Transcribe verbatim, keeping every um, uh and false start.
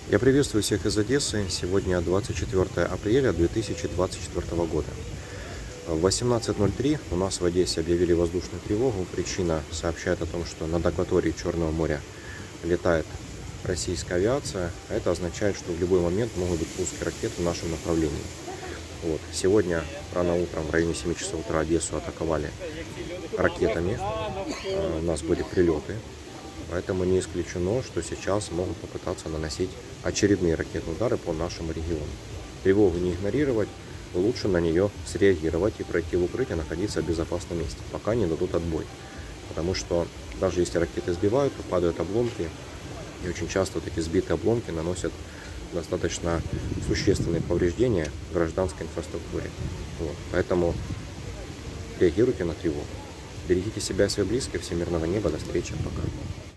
Я приветствую всех из Одессы. Сегодня двадцать четвёртое апреля две тысячи двадцать четвёртого года. В восемнадцать ноль три у нас в Одессе объявили воздушную тревогу. Причина сообщает о том, что над акваторией Черного моря летает российская авиация. Это означает, что в любой момент могут быть пуски ракет в нашем направлении. Вот. Сегодня рано утром в районе семи часов утра Одессу атаковали ракетами. У нас были прилеты. Поэтому не исключено, что сейчас могут попытаться наносить очередные ракетные удары по нашему региону. Тревогу не игнорировать, лучше на нее среагировать и пройти в укрытие, находиться в безопасном месте, пока не дадут отбой. Потому что даже если ракеты сбивают, то падают обломки, и очень часто вот эти сбитые обломки наносят достаточно существенные повреждения гражданской инфраструктуре. Вот. Поэтому реагируйте на тревогу. Берегите себя и своих близких. Всем мирного неба. До встречи. Пока.